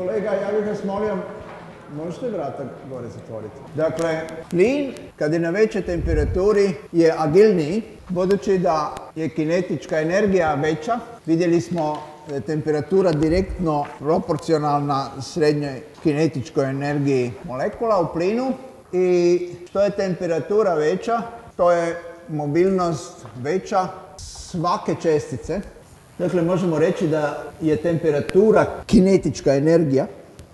Kolega, ja bih vas molio, možete vrata gore zatvoriti? Dakle, plin kad je na većoj temperaturi je agilniji, budući da je kinetička energija veća. Vidjeli smo da je temperatura direktno proporcionalna srednjoj kinetičkoj energiji molekula u plinu i što je temperatura veća, to je mobilnost veća svake čestice. Dakle, možemo reći da je temperatura kinetička energija.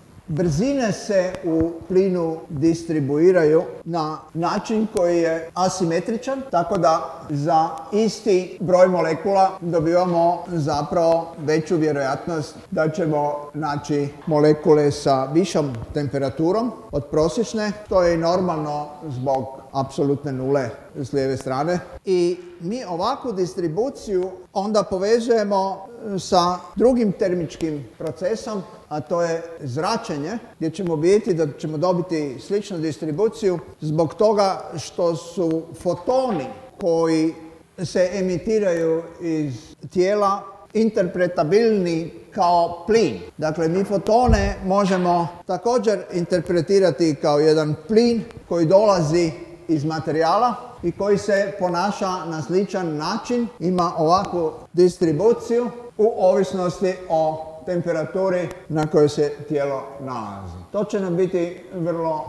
Brzine se u plinu distribuiraju na način koji je asimetričan, tako da za isti broj molekula dobivamo zapravo veću vjerojatnost da ćemo naći molekule sa višom temperaturom od prosječne. To je i normalno zbog apsolutne nule s lijeve strane. I mi ovakvu distribuciju onda povezujemo sa drugim termičkim procesom, a to je zračenje, gdje ćemo vidjeti da ćemo dobiti sličnu distribuciju zbog toga što su fotoni koji se emitiraju iz tijela interpretabilni kao plin. Dakle, mi fotone možemo također interpretirati kao jedan plin koji dolazi iz materijala i koji se ponaša na sličan način, ima ovakvu distribuciju u ovisnosti o temperaturi na kojoj se tijelo nalazi. To će nam biti vrlo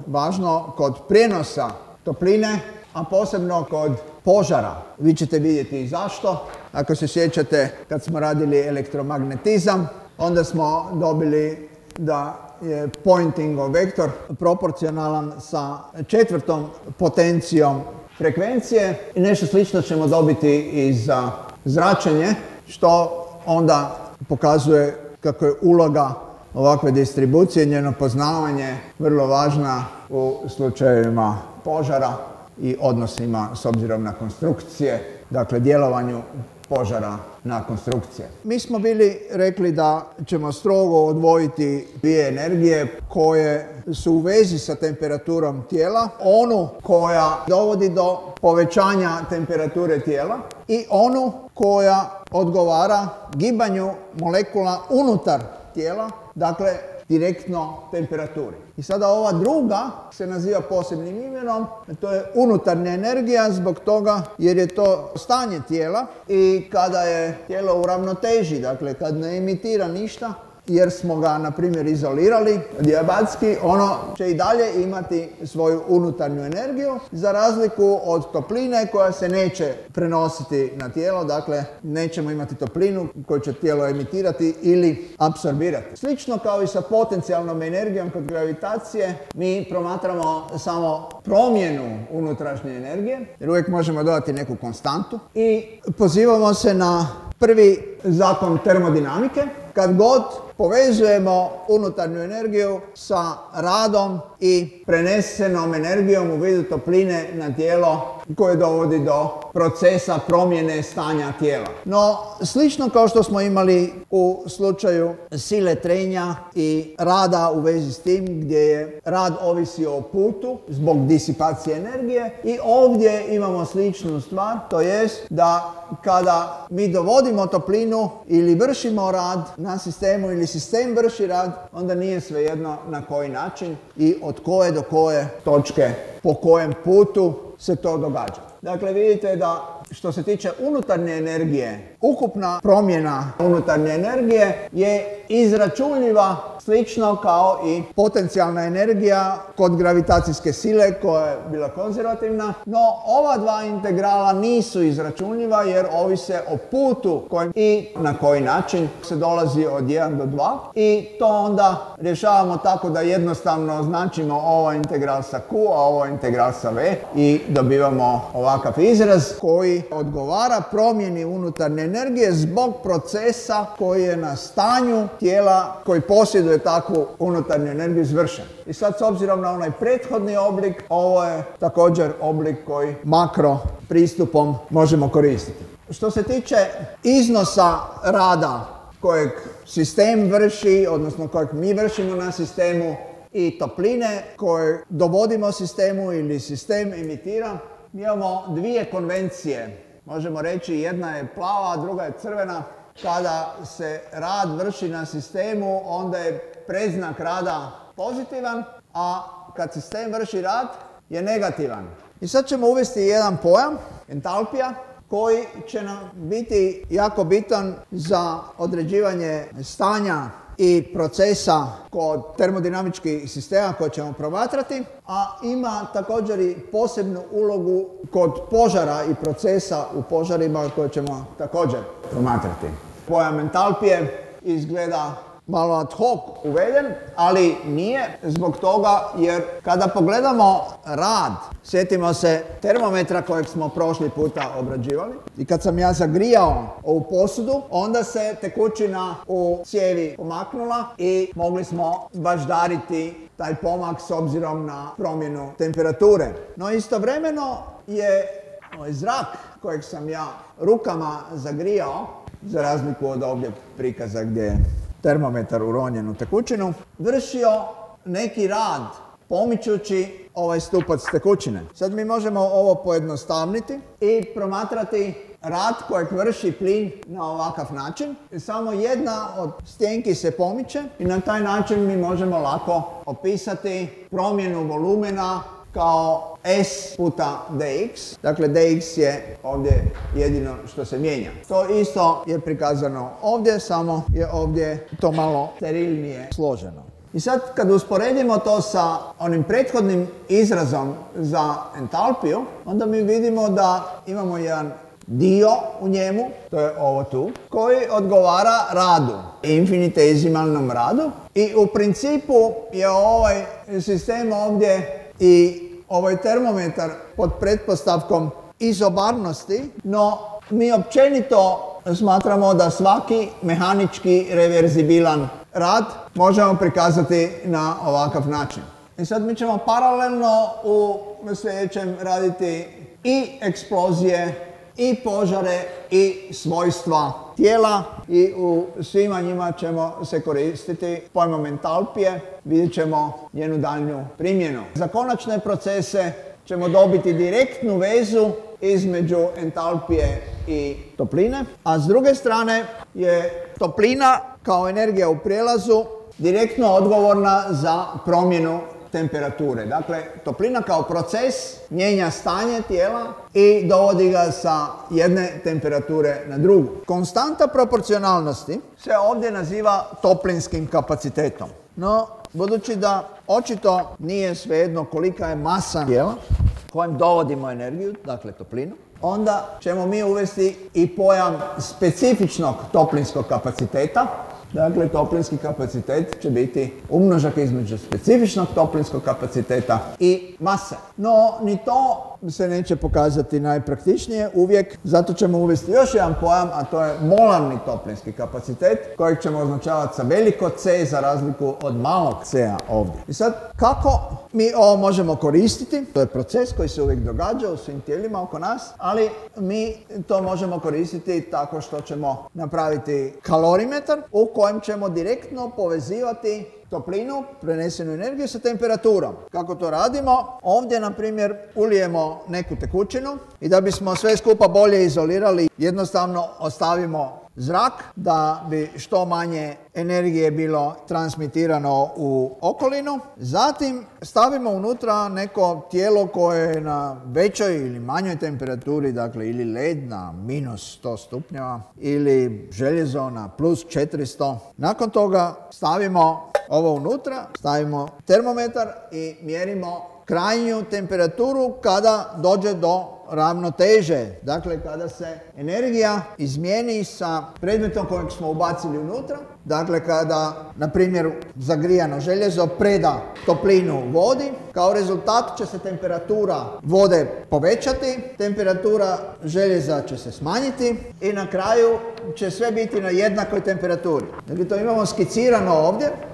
važno kod prijenosa topline, a posebno kod požara. Vi ćete vidjeti i zašto. Ako se sjećate, kad smo radili elektromagnetizam, onda smo dobili da je Poyntingov vektor proporcionalan sa četvrtom potencijom frekvencije i nešto slično ćemo dobiti i za zračenje, što onda pokazuje kako je uloga ovakve distribucije, njeno poznavanje vrlo važna u slučajevima požara i odnosima s obzirom na konstrukcije, dakle djelovanju požara na konstrukcije. Mi smo bili rekli da ćemo strogo odvojiti dvije energije koje su u vezi sa temperaturom tijela, onu koja dovodi do povećanja temperature tijela i onu koja odgovara gibanju molekula unutar tijela, dakle direktno temperaturi. I sada ova druga se naziva posebnim imenom, to je unutarnja energija zbog toga jer je to stanje tijela i kada je tijelo u ravnoteži, dakle kad ne emitira ništa, jer smo ga, na primjer, izolirali dijabatski, ono će i dalje imati svoju unutarnju energiju, za razliku od topline koja se neće prenositi na tijelo, dakle nećemo imati toplinu koju će tijelo emitirati ili apsorbirati. Slično kao i sa potencijalnom energijom kod gravitacije, mi promatramo samo promjenu unutrašnje energije, jer uvijek možemo dodati neku konstantu i pozivamo se na prvi zakon termodinamike. Kad god povezujemo unutarnju energiju sa radom i prenesenom energijom u vidu topline na tijelo koje dovodi do procesa promjene stanja tijela. No, slično kao što smo imali u slučaju sile trenja i rada u vezi s tim, gdje je rad ovisio o putu zbog disipacije energije, i ovdje imamo sličnu stvar, to jest da kada mi dovodimo toplinu ili vršimo rad na sistemu ili sistem vrši rad, onda nije svejedno na koji način i od koje do koje točke, po kojem putu se to događa. Dakle, vidite da što se tiče unutarnje energije, ukupna promjena unutarnje energije je izračunljiva slično kao i potencijalna energija kod gravitacijske sile koja je bila konzervativna, no ova dva integrala nisu izračunljiva jer ovise o putu kojem i na koji način se dolazi od 1 do 2 i to onda rješavamo tako da jednostavno označimo ovaj integral sa Q, a ovaj integral sa V i dobivamo ovakav izraz koji odgovara promjeni unutarnje energije zbog procesa koji je na stanju tijela koji posjeduje takvu unutarnju energiju izvršen. I sad, s obzirom na onaj prethodni oblik, ovo je također oblik koji makro pristupom možemo koristiti. Što se tiče iznosa rada kojeg sistem vrši, odnosno kojeg mi vršimo na sistemu, i topline koje dovodimo sistemu ili sistem emitira, mi imamo dvije konvencije. Možemo reći jedna je plava, a druga je crvena. kada se rad vrši na sistemu, onda je predznak rada pozitivan, a kad sistem vrši rad je negativan. I sad ćemo uvesti jedan pojam, entalpija, koji će nam biti jako bitan za određivanje stanja i procesa kod termodinamičkih sistema koje ćemo promatrati, a ima također i posebnu ulogu kod požara i procesa u požarima koje ćemo također promatrati. Pojam entalpije izgleda malo ad hoc uveden, ali nije zbog toga jer kada pogledamo rad, sjetimo se termometra kojeg smo prošli puta obrađivali i kad sam ja zagrijao ovu posudu, onda se tekućina u cijevi pomaknula i mogli smo baždariti taj pomak s obzirom na promjenu temperature. No istovremeno je zrak kojeg sam ja rukama zagrijao, za razliku od ovdje prikaza gdje je termometar uronjen u tekućinu, vršio neki rad pomičući ovaj stupac tekućine. Sad mi možemo ovo pojednostavniti i promatrati rad kojeg vrši plin na ovakav način. Samo jedna od stjenki se pomiče i na taj način mi možemo lako opisati promjenu volumena kao S puta dx. Dakle, dx je ovdje jedino što se mijenja. To isto je prikazano ovdje, samo je ovdje to malo sterilnije složeno. I sad kad usporedimo to sa onim prethodnim izrazom za entalpiju, onda mi vidimo da imamo jedan dio u njemu, to je ovo tu, koji odgovara radu, infinitezimalnom radu. I u principu je ovaj sistem ovdje i ovaj termometar pod pretpostavkom izobarnosti, no mi općenito smatramo da svaki mehanički reverzibilan rad možemo prikazati na ovakav način. I sad mi ćemo paralelno u sljedećem raditi i eksplozije, i požare, i svojstva tijela i u svima njima ćemo se koristiti pojmom entalpije, vidjet ćemo njenu daljnju primjenu. Za konačne procese ćemo dobiti direktnu vezu između entalpije i topline, a s druge strane je toplina kao energija u prijelazu direktno odgovorna za promjenu temperature. Dakle, toplina kao proces mijenja stanje tijela i dovodi ga sa jedne temperature na drugu. Konstanta proporcionalnosti se ovdje naziva toplinskim kapacitetom. No, budući da očito nije svejedno kolika je masa tijela kojem dovodimo energiju, dakle toplinu, onda ćemo mi uvesti i pojam specifičnog toplinskog kapaciteta. Dakle, toplinski kapacitet će biti umnožak između specifičnog toplinskog kapaciteta i mase. No, ni to se neće pokazati najpraktičnije uvijek, zato ćemo uvesti još jedan pojam, a to je molarni toplinski kapacitet, kojeg ćemo označavati sa veliko C za razliku od malog C-a ovdje. I sad, kako mi ovo možemo koristiti? To je proces koji se uvijek događa u svim tijelima oko nas, ali mi to možemo koristiti tako što ćemo napraviti kalorimetar u kojem ćemo direktno povezivati toplinu, prenesenu energiju sa temperaturom. Kako to radimo? Ovdje, na primjer, ulijemo neku tekućinu i da bismo sve skupa bolje izolirali, jednostavno ostavimo zrak da bi što manje energije bilo transmitirano u okolinu. Zatim stavimo unutra neko tijelo koje je na većoj ili manjoj temperaturi, dakle ili led na minus 100 stupnjeva ili željezo na plus 400. Nakon toga stavimo ovo unutra, stavimo termometar i mjerimo krajnju temperaturu kada dođe do ravnoteže. Dakle, kada se energija izmijeni sa predmetom kojeg smo ubacili unutra. Dakle, kada, na primjer, zagrijano željezo preda toplinu vodi, kao rezultat će se temperatura vode povećati, temperatura željeza će se smanjiti i na kraju će sve biti na jednakoj temperaturi. Dakle, to imamo skicirano ovdje.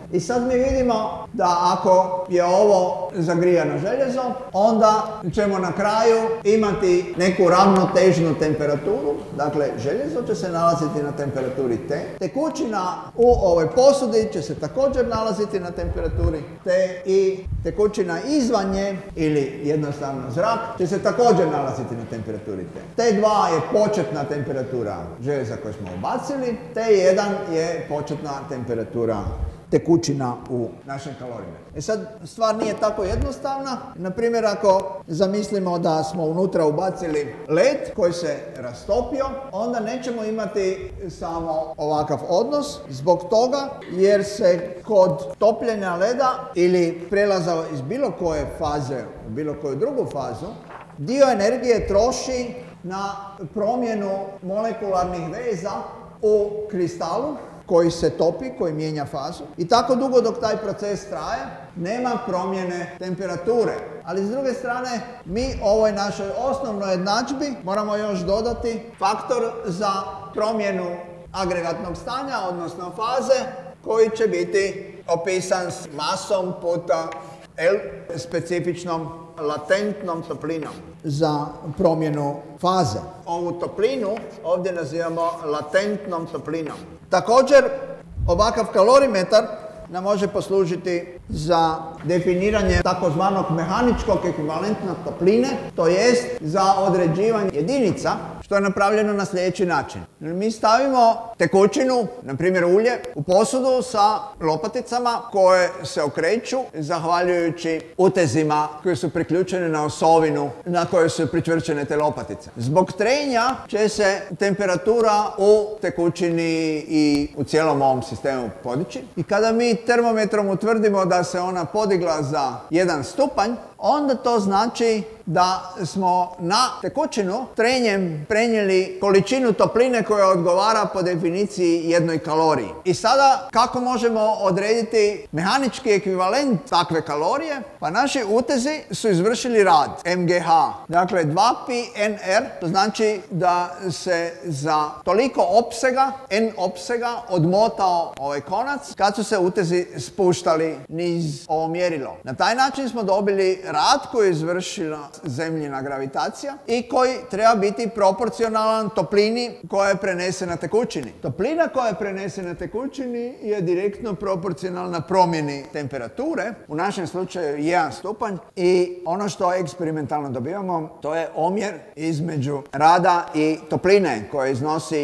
I sad mi vidimo da ako je ovo zagrijano željezo, onda ćemo na kraju imati neku ravnotežnu temperaturu. Dakle, željezo će se nalaziti na temperaturi T. Tekućina u ovoj posudi će se također nalaziti na temperaturi T i tekućina izvan nje, ili jednostavno zrak, će se također nalaziti na temperaturi T. T2 je početna temperatura željeza koju smo ubacili, T1 je početna temperatura tekućina u našem kalorimetru. Sad, stvar nije tako jednostavna. Naprimjer, ako zamislimo da smo unutra ubacili led koji se rastopio, onda nećemo imati samo ovakav odnos, zbog toga jer se kod topljenja leda ili prelaza iz bilo koje faze u bilo koju drugu fazu, dio energije troši na promjenu molekularnih veza u kristalu koji se topi, koji mijenja fazu. I tako dugo dok taj proces traje, nema promjene temperature. Ali s druge strane, mi ovoj našoj osnovnoj jednadžbi moramo još dodati faktor za promjenu agregatnog stanja, odnosno faze, koji će biti opisan s masom puta L, specifičnom latentnom toplinom za promjenu faze. Ovu toplinu ovdje nazivamo latentnom toplinom. Također, ovakav kalorimetar nam može poslužiti za definiranje takozvanog mehaničkog ekvivalentna topline, to jest za određivanje jedinica, što je napravljeno na sljedeći način. Mi stavimo tekućinu, na primjer ulje, u posudu sa lopaticama koje se okreću zahvaljujući utezima koji su priključeni na osovinu na kojoj su pričvrćene te lopatice. Zbog trenja će se temperatura u tekućini i u cijelom ovom sistemu podići. I kada mi termometrom utvrdimo da se ona podigla za 1 stupanj, onda to znači da smo na tekućinu trenjem prenijeli količinu topline koja odgovara po definiciji jednoj kaloriji. I sada kako možemo odrediti mehanički ekvivalent takve kalorije? Pa naši utezi su izvršili rad MGH. Dakle, 2πnr, to znači da se za toliko opsega, n opsega, odmotao ovaj konac kad su se utezi spuštali niz ovo mjerilo. Na taj način smo dobili rad koji je izvršila zemljina gravitacija i koji treba biti proporcionalan toplini koja je prenesena tekućini. Toplina koja je prenesena tekućini je direktno proporcionalna promjeni temperature, u našem slučaju 1 stupanj, i ono što eksperimentalno dobivamo to je omjer između rada i topline koja iznosi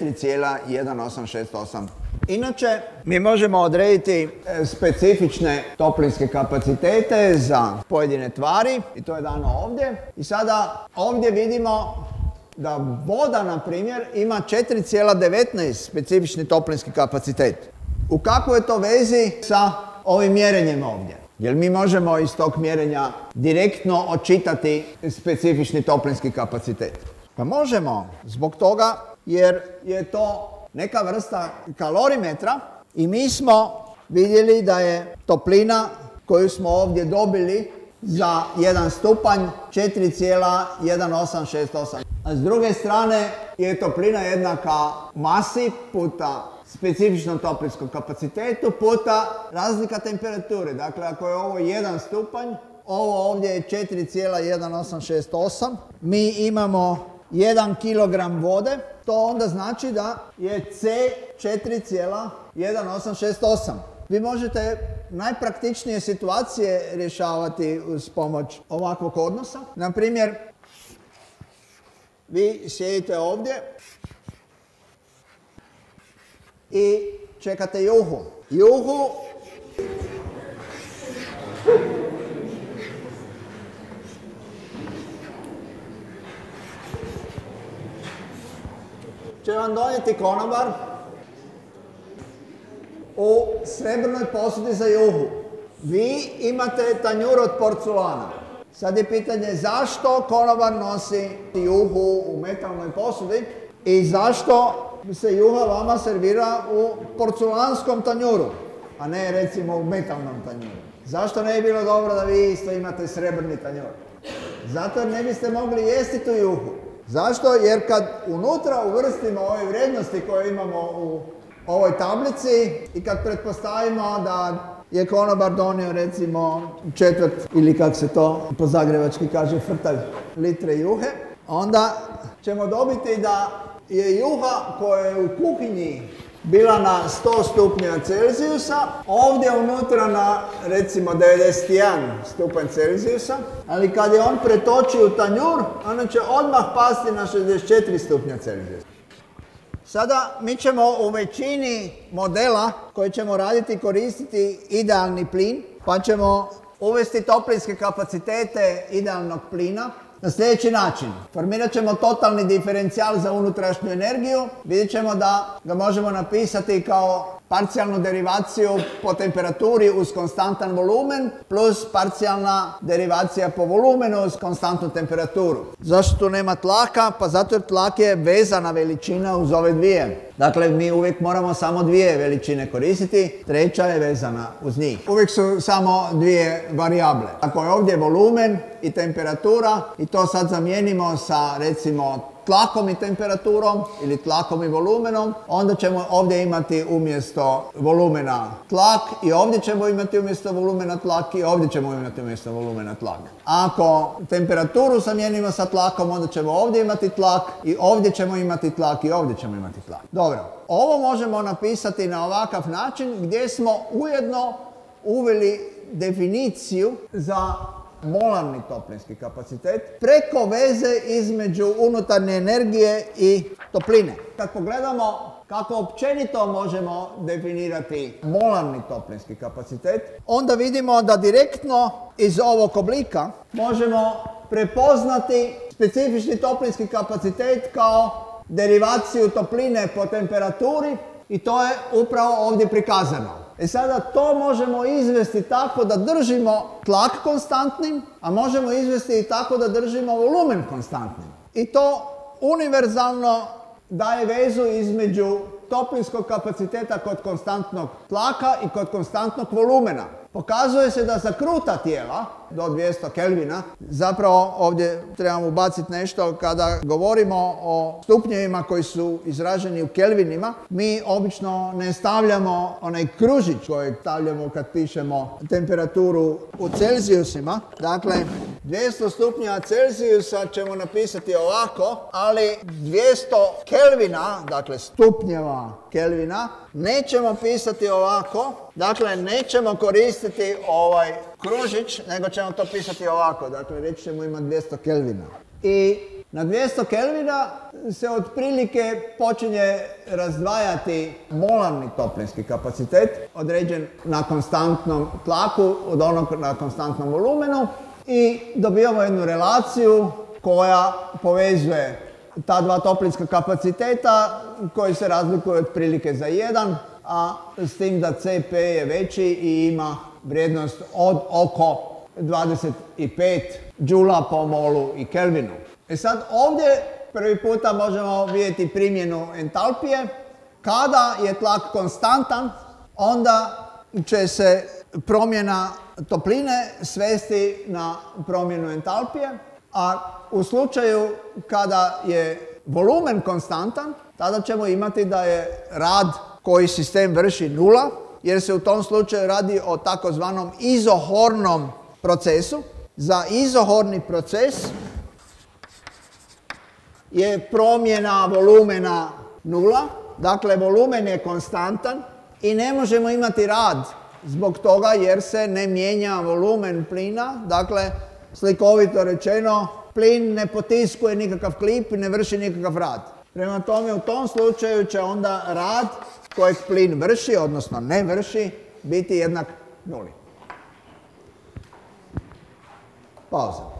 4,1868. Inače, mi možemo odrediti specifične toplinske kapacitete za pojedine tvari i to je dano ovdje. I sada ovdje vidimo da voda, na primjer, ima 4,19 specifični toplinski kapacitet. U kakvoj je to vezi sa ovim mjerenjem ovdje? Jer mi možemo iz tog mjerenja direktno očitati specifični toplinski kapacitet? Pa možemo, zbog toga jer je to neka vrsta kalorimetra i mi smo vidjeli da je toplina koju smo ovdje dobili za 1 stupanj 4,1868. A s druge strane je toplina jednaka masi puta specifičnom toplinskom kapacitetu puta razlika temperature. Dakle, ako je ovo 1 stupanj, ovo ovdje je 4,1868, mi imamo 1 kg vode, to onda znači da je C 4,1868. Vi možete najpraktičnije situacije rješavati uz pomoć ovakvog odnosa. Na primjer, vi sjedite ovdje i čekate juhu. Juhu će vam donijeti konobar u srebrnoj posudi za juhu. Vi imate tanjur od porculana. Sad je pitanje zašto konobar nosi juhu u metalnoj posudi i zašto se juha vama servira u porculanskom tanjuru, a ne recimo u metalnom tanjuru. Zašto ne bi bilo dobro da vi isto imate srebrni tanjur? Zato jer ne biste mogli jesti tu juhu. Zašto? Jer kad unutra uvrstimo ove vrijednosti koje imamo u ovoj tablici i kad pretpostavimo da je konobar donio recimo četvrt ili kak se to po zagrebački kaže frtalj litre juhe, onda ćemo dobiti da je juha koja je u kuhinji bila na 100 stupnjeva Celzijusa, ovdje unutra na recimo 91 stupanj Celzijusa, ali kad je on pretoči u tanjur, ona će odmah pasti na 64 stupnja Celzijusa. Sada mi ćemo u većini modela koje ćemo raditi koristiti idealni plin, pa ćemo uvesti toplinske kapacitete idealnog plina na sljedeći način. Formirat ćemo totalni diferencijal za unutrašnju energiju. Vidjet ćemo da ga možemo napisati kao parcijalnu derivaciju po temperaturi uz konstantan volumen plus parcijalna derivacija po volumenu uz konstantnu temperaturu. Zašto tu nema tlaka? Pa zato jer tlak je vezana veličina uz ove dvije. Dakle, mi uvijek moramo samo dvije veličine koristiti, treća je vezana uz njih. Uvijek su samo dvije varijable. Ako je ovdje volumen i temperatura i to sad zamijenimo sa recimo tlakom i temperaturom ili tlakom i volumenom, onda ćemo ovdje imati umjesto volumena tlak i ovdje ćemo imati umjesto volumena tlak i ovdje ćemo imati umjesto volumena tlak. Ako temperaturu zamijenimo sa tlakom, onda ćemo ovdje imati tlak i ovdje ćemo imati tlak i ovdje ćemo imati tlak. Dobro, ovo možemo napisati na ovakav način gdje smo ujedno uveli definiciju za molarni toplinski kapacitet preko veze između unutarnje energije i topline. Kad pogledamo kako općenito možemo definirati molarni toplinski kapacitet, onda vidimo da direktno iz ovog oblika možemo prepoznati specifični toplinski kapacitet kao derivaciju topline po temperaturi i to je upravo ovdje prikazano. I sada to možemo izvesti tako da držimo tlak konstantnim, a možemo izvesti i tako da držimo volumen konstantnim. I to univerzalno daje vezu između toplinskog kapaciteta kod konstantnog tlaka i kod konstantnog volumena. Pokazuje se da za kruta tijela do 200 Kelvina, zapravo ovdje trebamo ubaciti nešto, kada govorimo o stupnjevima koji su izraženi u kelvinima, mi obično ne stavljamo onaj kružić kojeg stavljamo kad pišemo temperaturu u Celzijusima. Dakle, 200 stupnjeva Celzijusa ćemo napisati ovako, ali 200 Kelvina, dakle stupnjeva Kelvina, nećemo pisati ovako. Dakle, nećemo koristiti ovaj kružić, nego ćemo to pisati ovako. Dakle, reći ćemo imati 200 Kelvina. I na 200 Kelvina se otprilike počinje razdvajati molarni toplinski kapacitet, određen na konstantnom tlaku od onog na konstantnom volumenu i dobijamo jednu relaciju koja povezuje ta dva toplinska kapaciteta koji se razlikuju otprilike za 1, a s tim da CP je veći i ima vrijednost od oko 25 džula po molu i kelvinu. I sad ovdje prvi puta možemo vidjeti primjenu entalpije. Kada je tlak konstantan, onda će se promjena topline svesti na promjenu entalpije, a u slučaju kada je volumen konstantan, tada ćemo imati da je rad koji sistem vrši nula, jer se u tom slučaju radi o takozvanom izohornom procesu. Za izohorni proces je promjena volumena nula, dakle volumen je konstantan i ne možemo imati rad zbog toga jer se ne mijenja volumen plina, dakle slikovito rečeno plin ne potiskuje nikakav klip i ne vrši nikakav rad. Prema tome u tom slučaju će onda rad kojeg plin vrši, odnosno ne vrši, biti jednak nuli. Pauza.